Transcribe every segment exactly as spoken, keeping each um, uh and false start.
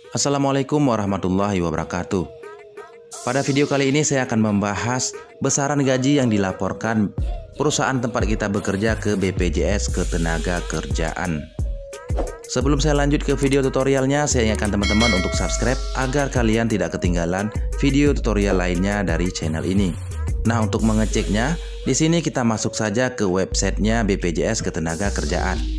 Assalamualaikum warahmatullahi wabarakatuh. Pada video kali ini saya akan membahas besaran gaji yang dilaporkan perusahaan tempat kita bekerja ke B P J S Ketenagakerjaan. Sebelum saya lanjut ke video tutorialnya, saya ingatkan teman-teman untuk subscribe agar kalian tidak ketinggalan video tutorial lainnya dari channel ini. Nah, untuk mengeceknya, di sini kita masuk saja ke websitenya B P J S Ketenagakerjaan.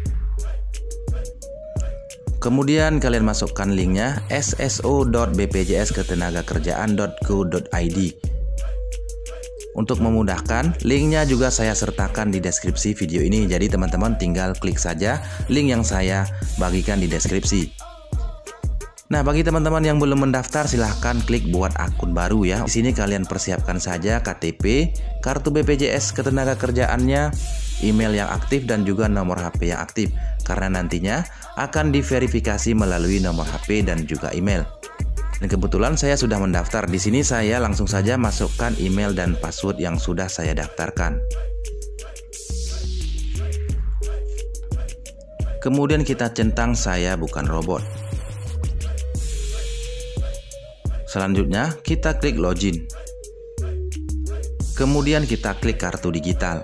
Kemudian kalian masukkan linknya s s o dot b p j s ketenagakerjaan dot go dot i d. Untuk memudahkan, linknya juga saya sertakan di deskripsi video ini. Jadi teman-teman tinggal klik saja link yang saya bagikan di deskripsi. Nah, bagi teman-teman yang belum mendaftar, silahkan klik buat akun baru ya. Di sini kalian persiapkan saja K T P, kartu B P J S Ketenagakerjaannya, email yang aktif dan juga nomor H P yang aktif. Karena nantinya akan diverifikasi melalui nomor H P dan juga email. Dan kebetulan saya sudah mendaftar. Di sini saya langsung saja masukkan email dan password yang sudah saya daftarkan. Kemudian kita centang saya bukan robot. Selanjutnya kita klik login. Kemudian kita klik kartu digital.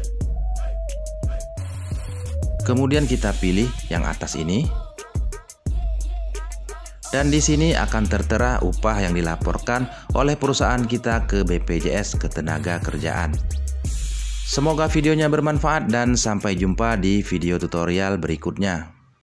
Kemudian kita pilih yang atas ini. Dan di sini akan tertera upah yang dilaporkan oleh perusahaan kita ke B P J S Ketenagakerjaan. Semoga videonya bermanfaat dan sampai jumpa di video tutorial berikutnya.